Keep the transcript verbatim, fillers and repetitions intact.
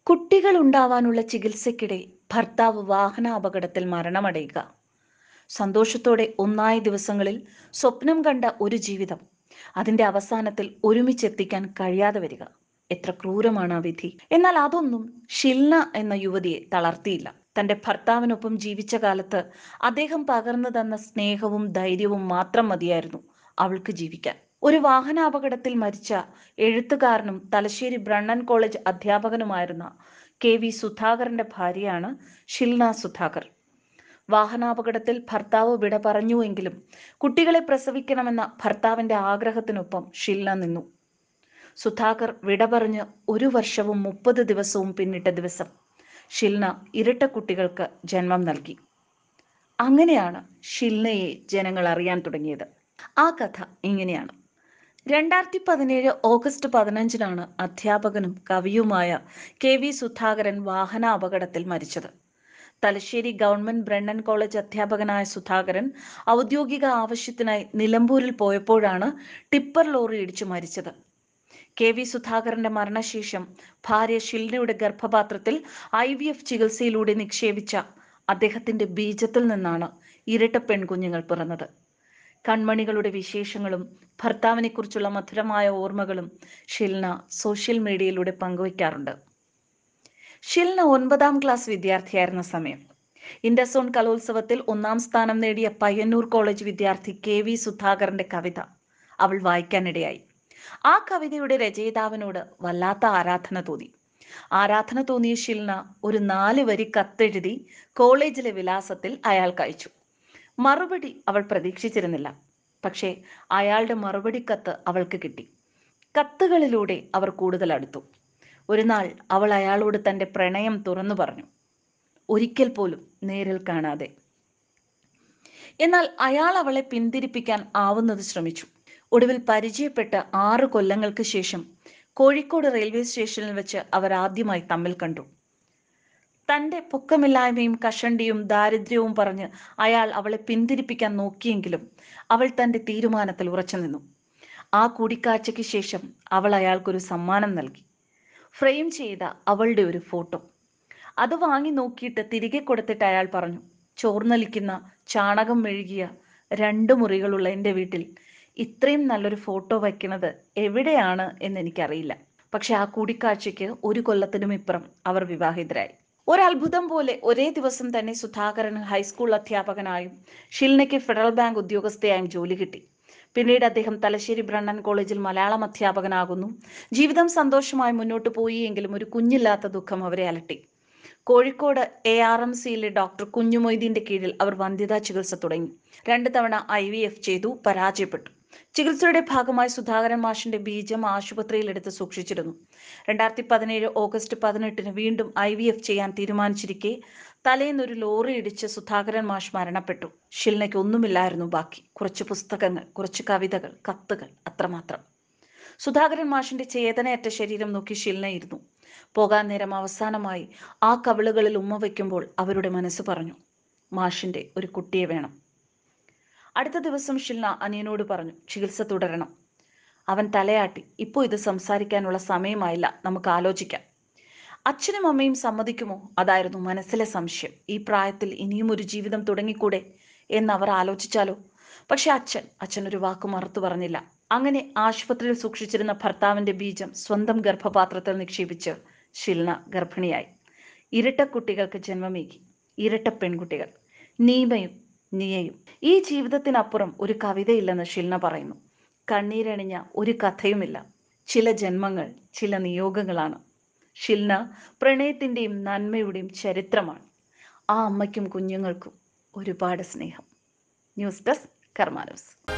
കുട്ടികൾ ഉണ്ടാവാനുള്ള ചികിത്സയ്ക്കിടെ ഭർത്താവ് വാഹനാപകടത്തിൽ മരണമടയുക. സന്തോഷത്തോടെ ഒന്നായ ദിവസങ്ങളിൽ സ്വപ്നം കണ്ട ഒരു ജീവിതം അതിന്റെ അവസാനത്തിൽ ഒരുമിച്ചെത്തിക്കാൻ കഴിയാതെ വരിക. എത്ര ക്രൂരമാണ് ആ വിധി. എന്നാൽ അതൊന്നും ഷിൽന എന്ന യുവതിയെ തളർത്തിയില്ല. തന്റെ ഭർത്താവിനൊപ്പം ജീവിച്ച കാലത്ത് അദ്ദേഹം പകർന്നു തന്ന സ്നേഹവും ധൈര്യവും മാത്രം മതിയായിരുന്നു അവൾക്ക് ജീവിക്കാൻ. ഒരു വാഹനാപകടത്തിൽ മരിച്ച എഴുത്തുകാരനും തലശ്ശേരി ബ്രണ്ണൻ കോളേജ് അധ്യാപകനുമായിരുന്ന കെ വി സുധാകരന്റെ ഭാര്യയാണ് ഷിൽന സുധാകർ. വാഹനാപകടത്തിൽ ഭർത്താവ് വിട പറഞ്ഞുവെങ്കിലും കുട്ടികളെ പ്രസവിക്കണമെന്ന ഭർത്താവിന്റെ ആഗ്രഹത്തിനൊപ്പം ഷിൽന നിന്നു. സുധാകർ വിട പറഞ്ഞ് ഒരു വർഷവും മുപ്പത് ദിവസവും പിന്നിട്ട ദിവസം ഷിൽന ഇരട്ട കുട്ടികൾക്ക് ജന്മം നൽകി. അങ്ങനെയാണ് ഷിൽനയെ ജനങ്ങൾ അറിയാൻ തുടങ്ങിയത്. ആ കഥ ഇങ്ങനെയാണ്. രണ്ടായിരത്തി പതിനേഴ് ഓഗസ്റ്റ് പതിനഞ്ചിനാണ് അധ്യാപകനും കവിയുമായ കെ വി സുധാകരൻ വാഹനാപകടത്തിൽ മരിച്ചത്. തലശ്ശേരി ഗവൺമെന്റ് ബ്രണ്ണൻ കോളേജ് അധ്യാപകനായ സുധാകരൻ ഔദ്യോഗിക ആവശ്യത്തിനായി നിലമ്പൂരിൽ പോയപ്പോഴാണ് ടിപ്പർ ലോറി ഇടിച്ചു മരിച്ചത്. കെ വി സുധാകരന്റെ മരണശേഷം ഭാര്യ ഷിൽനയുടെ ഗർഭപാത്രത്തിൽ ഐ വി എഫ് ചികിത്സയിലൂടെ നിക്ഷേപിച്ച അദ്ദേഹത്തിന്റെ ബീജത്തിൽ നിന്നാണ് ഇരട്ട പെൺകുഞ്ഞുങ്ങൾ പിറന്നത്. കൺമണികളുടെ വിശേഷങ്ങളും ഭർത്താവിനെ കുറിച്ചുള്ള മധുരമായ ഓർമ്മകളും ഷിൽന സോഷ്യൽ മീഡിയയിലൂടെ പങ്കുവയ്ക്കാറുണ്ട്. ഷിൽന ഒൻപതാം ക്ലാസ് വിദ്യാർത്ഥിയായിരുന്ന സമയം ഇന്റർസോൺ കലോത്സവത്തിൽ ഒന്നാം സ്ഥാനം നേടിയ പയ്യന്നൂർ കോളേജ് വിദ്യാർത്ഥി കെ വി സുധാകരന്റെ കവിത അവൾ വായിക്കാനിടയായി. ആ കവിതയുടെ രചയിതാവിനോട് വല്ലാത്ത ആരാധന തോന്നി. ആരാധന തോന്നിയ ഷിൽന ഒരു നാല് വരി കത്തെഴുതി കോളേജിലെ വിലാസത്തിൽ അയാൾക്ക് അയച്ചു. മറുപടി അവൾ പ്രതീക്ഷിച്ചിരുന്നില്ല. പക്ഷേ അയാളുടെ മറുപടി കത്ത് അവൾക്ക് കിട്ടി. കത്തുകളിലൂടെ അവർ കൂടുതൽ അടുത്തു. ഒരു നാൾ അവൾ അയാളോട് തന്റെ പ്രണയം തുറന്നു പറഞ്ഞു, ഒരിക്കൽ പോലും നേരിൽ കാണാതെ. എന്നാൽ അയാൾ അവളെ പിന്തിരിപ്പിക്കാൻ ആവുന്നത് ശ്രമിച്ചു. ഒടുവിൽ പരിചയപ്പെട്ട് ആറ് കൊല്ലങ്ങൾക്ക് ശേഷം കോഴിക്കോട് റെയിൽവേ സ്റ്റേഷനിൽ വെച്ച് അവർ ആദ്യമായി തമ്മിൽ കണ്ടു. തന്റെ പൊക്കമില്ലായ്മയും കഷണ്ടിയും ദാരിദ്ര്യവും പറഞ്ഞ് അയാൾ അവളെ പിന്തിരിപ്പിക്കാൻ നോക്കിയെങ്കിലും അവൾ തന്റെ തീരുമാനത്തിൽ ഉറച്ചു നിന്നു. ആ കൂടിക്കാഴ്ചയ്ക്ക് ശേഷം അവൾ അയാൾക്കൊരു സമ്മാനം നൽകി. ഫ്രെയിം ചെയ്ത അവളുടെ ഒരു ഫോട്ടോ. അത് വാങ്ങി നോക്കിയിട്ട് തിരികെ കൊടുത്തിട്ട് അയാൾ പറഞ്ഞു, ചോർന്നലിക്കുന്ന ചാണകം മെഴുകിയ രണ്ട് മുറികളുള്ള എൻ്റെ വീട്ടിൽ ഇത്രയും നല്ലൊരു ഫോട്ടോ വയ്ക്കുന്നത് എവിടെയാണ് എന്ന് എനിക്കറിയില്ല. പക്ഷെ ആ കൂടിക്കാഴ്ചയ്ക്ക് ഒരു കൊല്ലത്തിനും ഇപ്പുറം അവർ വിവാഹിതരായി. ഒരത്ഭുതം പോലെ ഒരേ ദിവസം തന്നെ സുധാകരന് ഹൈസ്കൂൾ അധ്യാപകനായും ഷിൽനയ്ക്ക് ഫെഡറൽ ബാങ്ക് ഉദ്യോഗസ്ഥയായും ജോലി കിട്ടി. പിന്നീട് അദ്ദേഹം തലശ്ശേരി ബ്രണ്ണൻ കോളേജിൽ മലയാളം അധ്യാപകനാകുന്നു. ജീവിതം സന്തോഷമായി മുന്നോട്ട് പോയി എങ്കിലും ഒരു കുഞ്ഞില്ലാത്ത ദുഃഖം അവരെ അലട്ടി. കോഴിക്കോട് എ ആർ എം സിയിലെ ഡോക്ടർ കുഞ്ഞുമൊയ്തീന്റെ കീഴിൽ അവർ വന്ധ്യതാ ചികിത്സ തുടങ്ങി. രണ്ട് തവണ ഐ വി എഫ് ചെയ്തു, പരാജയപ്പെട്ടു. ചികിത്സയുടെ ഭാഗമായി സുധാകരൻ മാഷിന്റെ ബീജം ആശുപത്രിയിൽ എടുത്ത് സൂക്ഷിച്ചിരുന്നു. രണ്ടായിരത്തി പതിനേഴ് ഓഗസ്റ്റ് പതിനെട്ടിന് വീണ്ടും ഐ വി എഫ് ചെയ്യാൻ തീരുമാനിച്ചിരിക്കെ തലേന്നൊരു ലോറി ഇടിച്ച് സുധാകരൻ മാഷ് മരണപ്പെട്ടു. ഷിൽനയ്ക്ക് ഒന്നുമില്ലായിരുന്നു ബാക്കി. കുറച്ച് പുസ്തകങ്ങൾ, കുറച്ച് കവിതകൾ, കത്തുകൾ, അത്രമാത്രം. സുധാകരൻ മാഷിന്റെ ചേതനയറ്റ ശരീരം നോക്കി ഷിൽനയിരുന്നു. പോകാൻ നേരം അവസാനമായി ആ കവിളുകളിൽ ഉമ്മ വയ്ക്കുമ്പോൾ അവരുടെ മനസ്സ് പറഞ്ഞു, മാഷിന്റെ ഒരു കുട്ടിയെ വേണം. അടുത്ത ദിവസം ഷിൽന അനിയനോട് പറഞ്ഞു, ചികിത്സ തുടരണം. അവൻ തലയാട്ടി, ഇപ്പോൾ ഇത് സംസാരിക്കാനുള്ള സമയമായില്ല, നമുക്ക് ആലോചിക്കാം. അച്ഛനും അമ്മയും സമ്മതിക്കുമോ? അതായിരുന്നു മനസ്സിലെ സംശയം. ഈ പ്രായത്തിൽ ഇനിയും ഒരു ജീവിതം തുടങ്ങിക്കൂടെ എന്നവർ ആലോചിച്ചാലോ? പക്ഷെ അച്ഛൻ അച്ഛൻ ഒരു വാക്ക് മറുത്തു പറഞ്ഞില്ല. അങ്ങനെ ആശുപത്രിയിൽ സൂക്ഷിച്ചിരുന്ന ഭർത്താവിന്റെ ബീജം സ്വന്തം ഗർഭപാത്രത്തിൽ നിക്ഷേപിച്ച് ഷിൽന ഗർഭിണിയായി. ഇരട്ട കുട്ടികൾക്ക് ജന്മമേകി. ഇരട്ട പെൺകുട്ടികൾ, നീമയും നിയയും. ഈ ജീവിതത്തിനപ്പുറം ഒരു കവിതയില്ലെന്ന് ഷിൽന പറയുന്നു. കണ്ണീരണിഞ്ഞ ഒരു കഥയുമില്ല. ചില ജന്മങ്ങൾ, ചില നിയോഗങ്ങളാണ്. ഷിൽന പ്രണയത്തിന്റെയും നന്മയുടെയും ചരിത്രമാണ്. ആ അമ്മയ്ക്കും കുഞ്ഞുങ്ങൾക്കും ഒരുപാട് സ്നേഹം. News desk കർമാനൂസ്.